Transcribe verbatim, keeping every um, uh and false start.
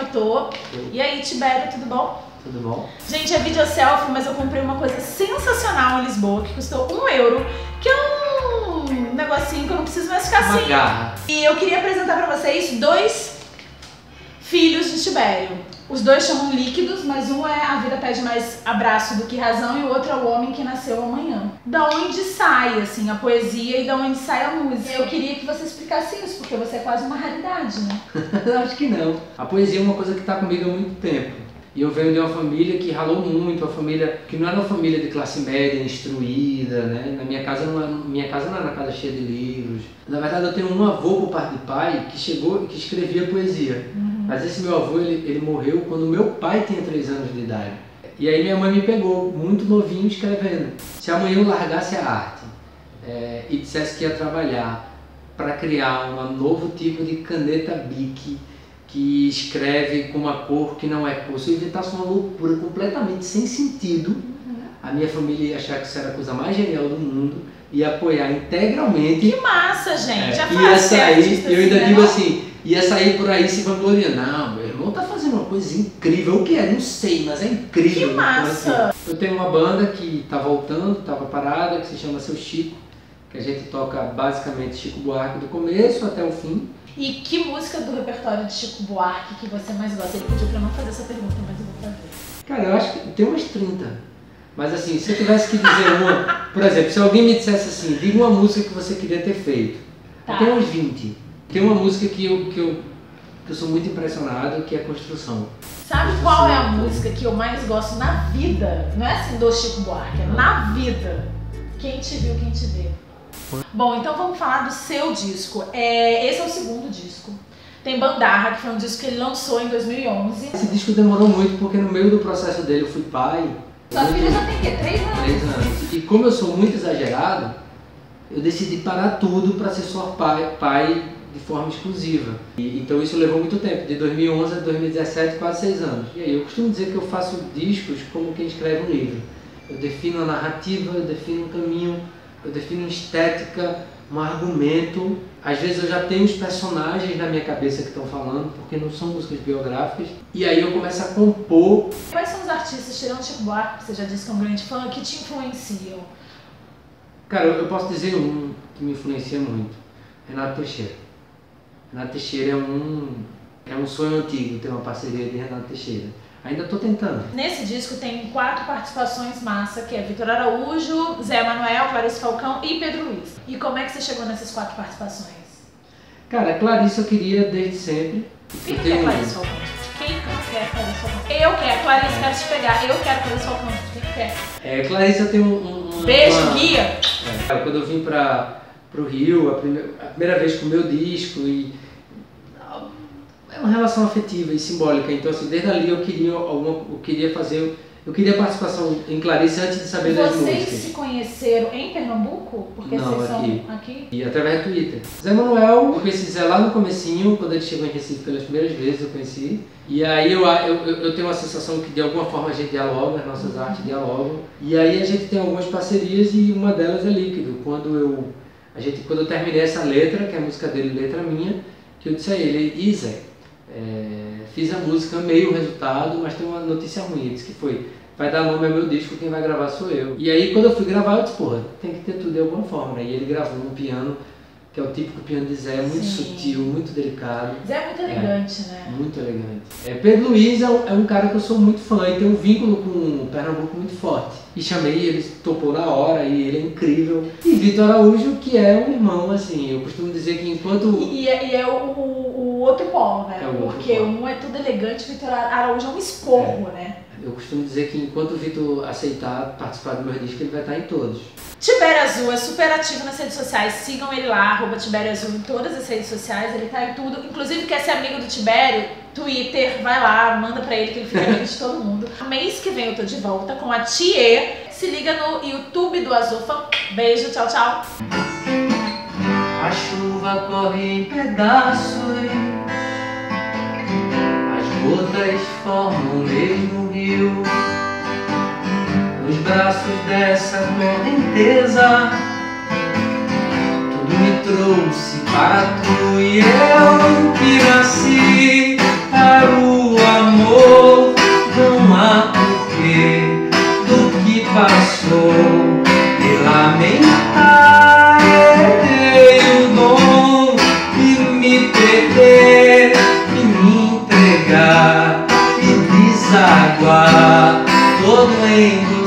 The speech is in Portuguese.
cantor. E aí, Tibério, tudo bom? Tudo bom? Gente, é video selfie, mas eu comprei uma coisa sensacional em Lisboa, que custou um euro, que é um negocinho que eu não preciso mais ficar Uma assim. garra. E eu queria apresentar pra vocês dois filhos de Tibério. Os dois chamam líquidos, mas um é A Vida Pede Mais Abraço do que Razão e o outro é O Homem que Nasceu Amanhã. Da onde sai, assim, a poesia e da onde sai a música. Eu queria que você explicasse isso, porque você é quase uma raridade, né? Acho que não. A poesia é uma coisa que está comigo há muito tempo. E eu venho de uma família que ralou muito, uma família que não era uma família de classe média, instruída, né? Na minha casa não era, minha casa não era uma casa cheia de livros. Na verdade, eu tenho um avô por parte de pai que chegou, que escrevia poesia. Uhum. Mas esse meu avô, ele, ele morreu quando meu pai tinha três anos de idade. E aí minha mãe me pegou, muito novinho, escrevendo. Se amanhã eu largasse a arte é, e dissesse que ia trabalhar para criar um novo tipo de caneta Bic, que escreve com uma cor que não é cor, se eu inventasse uma loucura completamente sem sentido, uhum. a minha família ia achar que isso era a coisa mais genial do mundo, ia apoiar integralmente. Que massa, gente! É, Já ia faz sair, eu ainda assim, digo né? assim, ia sair por aí se vangloriando. Não, meu irmão tá fazendo uma coisa incrível. O que é? Não sei, mas é incrível. Que massa! Assim, eu tenho uma banda que tá voltando, tava parada, que se chama Seu Chico, que a gente toca basicamente Chico Buarque do começo até o fim. E que música do repertório de Chico Buarque que você mais gosta? Ele pediu pra não fazer essa pergunta, mas eu vou fazer. Cara, eu acho que tem umas trinta. Mas assim, se eu tivesse que dizer uma... Por exemplo, se alguém me dissesse assim, diga uma música que você queria ter feito. Tá. Eu tenho uns vinte. Tem uma música que eu, que, eu, que eu sou muito impressionado, que é Construção. Sabe Construção, qual é a música que eu mais gosto na vida? Não é assim do Chico Buarque, é não. Na vida. Quem te viu, quem te vê. Bom, então vamos falar do seu disco. É, esse é o segundo disco. Tem Bandarra, que foi um disco que ele lançou em dois mil e onze. Esse disco demorou muito porque no meio do processo dele eu fui pai. Sua filha já tem o quê? Três anos? Três anos. E como eu sou muito exagerado, eu decidi parar tudo para ser só pai, pai de forma exclusiva. E, então isso levou muito tempo, de dois mil e onze a dois mil e dezessete, quase seis anos. E aí eu costumo dizer que eu faço discos como quem escreve um livro. Eu defino a narrativa, eu defino um caminho, eu defino estética, um argumento. Às vezes eu já tenho os personagens na minha cabeça que estão falando, porque não são músicas biográficas. E aí eu começo a compor. Quais são os artistas, tirando Chico Buarque, que você já disse que é um grande fã, que te influenciam? Cara, eu posso dizer um que me influencia muito. Renato Teixeira. Renato Teixeira é um, é um sonho antigo ter uma parceria de Renato Teixeira. Ainda estou tentando. Nesse disco tem quatro participações massa, que é Vitor Araújo, Zé Manuel, Clarice Falcão e Pedro Luiz. E como é que você chegou nessas quatro participações? Cara, Clarice eu queria desde sempre. Quem não quer Clarice Falcão? Quem não quer Clarice Falcão? Eu quero, Clarice, quero te pegar. Eu quero Clarice Falcão. Quem quer? É, Clarice eu tenho um... um Beijo, uma... guia! É, quando eu vim para o Rio, a primeira, a primeira vez com o meu disco, e é uma relação afetiva e simbólica. Então, assim, desde ali eu queria, alguma, eu queria fazer... Eu queria participação em Clarice antes de saber das músicas. Vocês se conheceram em Pernambuco? Porque não, vocês aqui. são aqui? E através do Twitter. Zé Manuel, eu conheci Zé lá no comecinho, quando ele chegou em Recife pelas primeiras vezes, eu conheci. E aí eu, eu, eu tenho uma sensação que de alguma forma a gente dialoga, as nossas uhum. artes dialogam. E aí a gente tem algumas parcerias e uma delas é Líquido. Quando eu, a gente, quando eu terminei essa letra, que é a música dele, letra minha, que eu disse a ele, e Zé, é, fiz a música, amei o resultado, mas tem uma notícia ruim, ele disse que foi, vai dar nome ao meu disco, quem vai gravar sou eu. E aí quando eu fui gravar, eu disse, porra, tem que ter tudo de alguma forma, né? E ele gravou no piano, que é o típico piano de Zé, muito Sim. sutil, muito delicado. Zé é muito elegante, é, né? Muito elegante. É, Pedro Luiz é um, é um cara que eu sou muito fã e tem um vínculo com o Pernambuco muito forte. E chamei, ele topou na hora e ele é incrível. E Vitor Araújo, que é um irmão, assim, eu costumo dizer que enquanto... E, e é, e é o, o, o outro polo, né? É o outro Porque polo. Um é tudo elegante, Vitor Araújo é um esporro, é. né? Eu costumo dizer que enquanto o Vitor aceitar participar do meu disco, ele vai estar em todos. Tibério Azul é super ativo nas redes sociais, sigam ele lá, arroba Tibério Azul em todas as redes sociais, ele tá em tudo. Inclusive, quer ser amigo do Tibério? Twitter, vai lá, manda pra ele que ele fica amigo de todo mundo. Mês que vem eu tô de volta com a Thier. Se liga no YouTube do Azufa. Beijo, tchau, tchau. A chuva corre em pedaços, as gotas formam o mesmo rio. Nos braços dessa correnteza, tudo me trouxe para tu e eu que nasci para o doendo.